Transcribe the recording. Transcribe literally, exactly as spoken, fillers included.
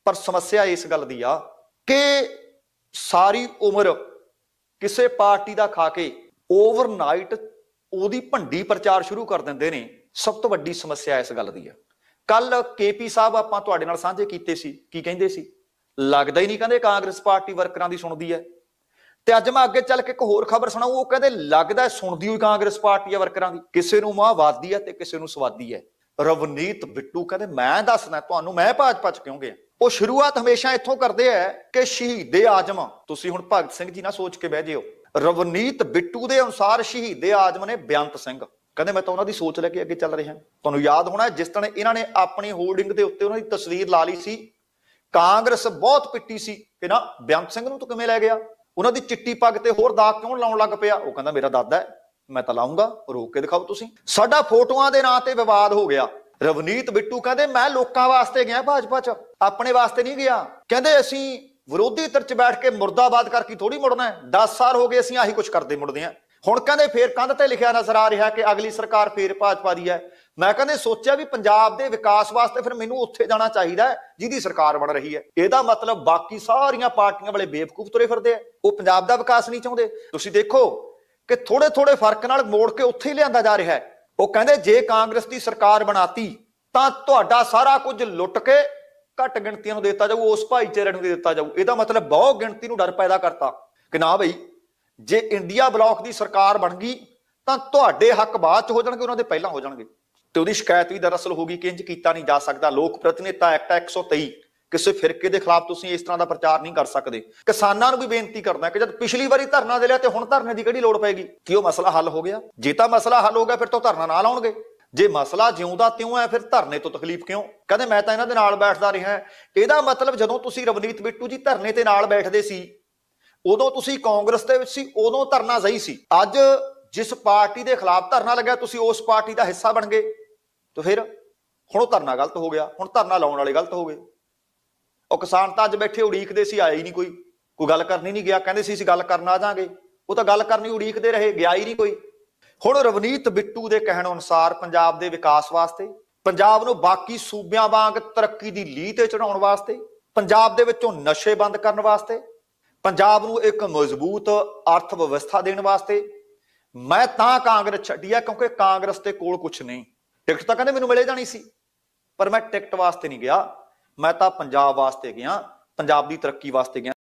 पर समस्या इस गल दी आ कि सारी उम्र किसी पार्टी का खा के ओवरनाइट ओदी भंडी प्रचार शुरू कर देंदे ने। सब तो वड्डी समस्या इस गल दी है। कल के पी साहब आपां तुहाडे नाल साझे कीते सी, की कहिंदे सी, लगदा ही नहीं कहंदे कांग्रेस पार्टी वर्करां दी सुणदी है। ते अज मैं अगे चल के एक होर खबर सुणाऊं, वो कहंदे लगदा सुणदी होई कांग्रेस पार्टी है वर्करां दी। किसे नूं मां वादी है ते किसे नूं स्वादी है। रवनीत बिट्टू कहंदे मैं दसदा तुहानूं मैं भाजपा च क्यों गया। वो शुरुआत हमेशा इत्थों करदे है कि शहीदे आजम, तुसीं हुण भगत सिंह जी ना सोच के बह जिओ। रवनीत बिट्टू दे अनुसार शहीदे आजम ने बेअंत सिंह, कहंदे मैं तो उन्हां दी सोच लैके अगे चल रहा। तुहानूं याद होना जिस दिन इन्हां ने अपनी होर्डिंग दे उत्ते उन्हां दी तस्वीर ला लई सी, कांग्रेस बहुत पिट्टी सी कि ना बेअंत सिंह नूं तूं किवें लै गया, उन्हां दी चिट्टी पग ते होर दाग क्यों लाउण लग पिया। वो कहंदा मेरा दादा है, मैं तां लाऊंगा, रोक के दिखाओ तुसीं। साडा फोटोआं दे नां ते विवाद हो गया। रवनीत बिट्टू कहंदे मैं लोकां वास्ते गया भाजपा च, अपने वास्ते नहीं गया। कहंदे असीं विरोधी धिर च बैठ के मुर्दाबाद करके थोड़ी मुड़ना है। दस साल हो गए असीं आही कुछ करदे मुड़दे हां। हुण कहंदे फेर कंध ते लिखिया नजर आ रहा कि अगली सरकार फेर भाजपा दी है। मैं कहंदे सोचिया भी पंजाब दे विकास वास्ते फिर मैनूं उत्थे जाना चाहिदा है जिहदी सरकार बन रही है। इहदा मतलब बाकी सारियां पार्टियां वाले बेवकूफ तुरे फिरदे आ, वो पंजाब दा विकास नहीं चाहुंदे। तुसीं देखो कि थोड़े थोड़े फर्क नाल मोड़ के उत्थे ही लिआंदा जा रहा है। वो कहंदे जे कांग्रेस दी सरकार बनाती तां तुहाडा सारा कुछ लुट के घट गिणतियां नूं दिता जाऊ, उस भाईचारे नूं दिता जाऊ। इहदा मतलब बहुत गिणती नूं डर पैदा करता कि ना बई जे इंडिया ब्लॉक की सरकार बन गई तो तुहाडे हक बाद च हो जाणगे, उन्हां दे पहलां हो जाणगे। ते उहदी शिकायत भी दरअसल होगी कि इंज कीता नहीं जा सकदा। लोक प्रतिनिधिता एक्ट एक सौ तेई किसी फिरके के खिलाफ तुसीं इस तरह का प्रचार नहीं कर सकते। किसानां नूं भी बेनती करदा कि जब पिछली बारी धरना दे लिया तो हुण धरने की किहड़ी लोड़ पैगी, कि वो मसला हल हो गया। जे तां मसला हल हो गया फिर तो धरना ना लाउणगे, जे मसला जिउंदा त्यों है फिर धरने तो तकलीफ क्यों। कहंदे मैं तां इन्हां दे नाल बैठदा रिहा। इहदा मतलब जदों तुसीं रवनीत बिट्टू जी धरने ते नाल बैठदे सी उदों तुसीं कांग्रेस दे विच सी, उदों धरना सही सी। अज जिस पार्टी के खिलाफ धरना लग्या तुसीं उस पार्टी का हिस्सा बन गए, तो फिर हुण धरना गलत हो गया, हुण धरना लाउण वाले गलत हो गए। और किसान तां अज बैठे उड़ीकदे सी, आए ही नहीं कोई, कोई गल करनी नहीं गया। कहंदे सी असीं गल करन आ जांगे, वो तां गल करनी उड़ीकदे रहे, गया ही नहीं कोई। हुण रवनीत बिट्टू के कहण अनुसार पंजाब के विकास वास्ते, पंजाब नूं बाकी सूबियां वांग तरक्की की लीह ते चढ़ाउण वास्ते, पंजाब दे विचों नशे बंद करन वास्ते, पंजाब नूं एक मजबूत अर्थ व्यवस्था देण वास्ते मैं तां कांग्रेस छड्डी है, क्योंकि कांग्रेस दे कोल कुछ नहीं। टिकट तां कहंदे मैनूं मिले जाणी सी, पर मैं टिकट वास्ते नहीं गया, मैं तां पंजाब वास्ते गया, पंजाब दी तरक्की वास्ते गया।